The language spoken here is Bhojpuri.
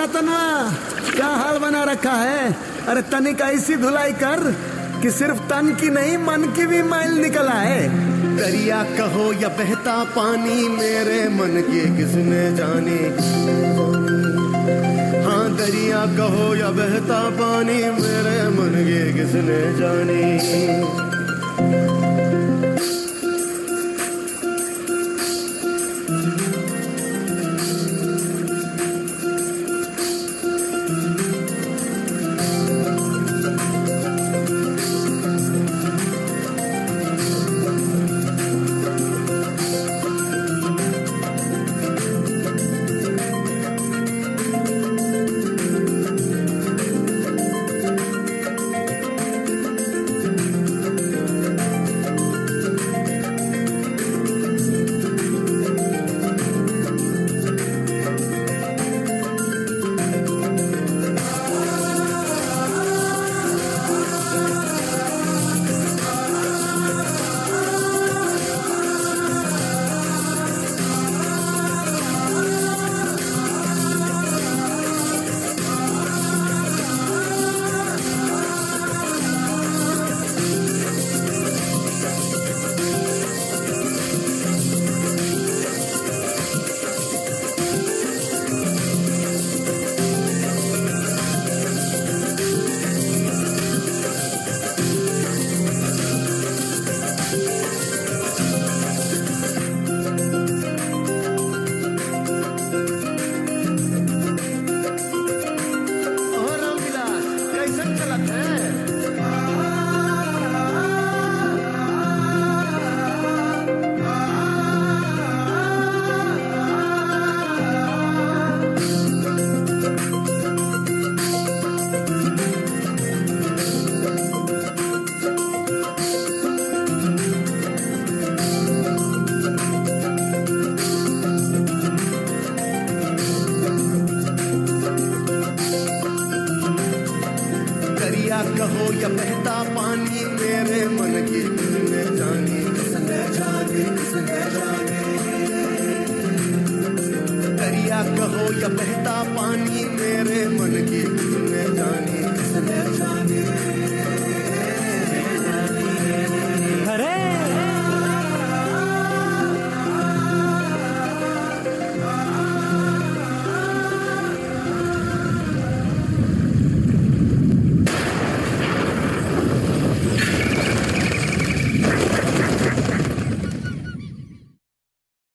तनवा, क्या हाल बना रखा है? अरे तनिक ऐसी धुलाई कर कि सिर्फ तन की नहीं मन की भी मैल निकल आए। दरिया कहो या बहता पानी, मेरे मन की किसने जानी। हाँ दरिया कहो या बहता पानी, मेरे मन की किसने जानी। कहो या बहता पानी, मेरे मन की किसने जानी। किसने जानी, किसने जानी। दरिया कहो या बहता पानी, मेरे मन की किसने जानी। किसने जानी।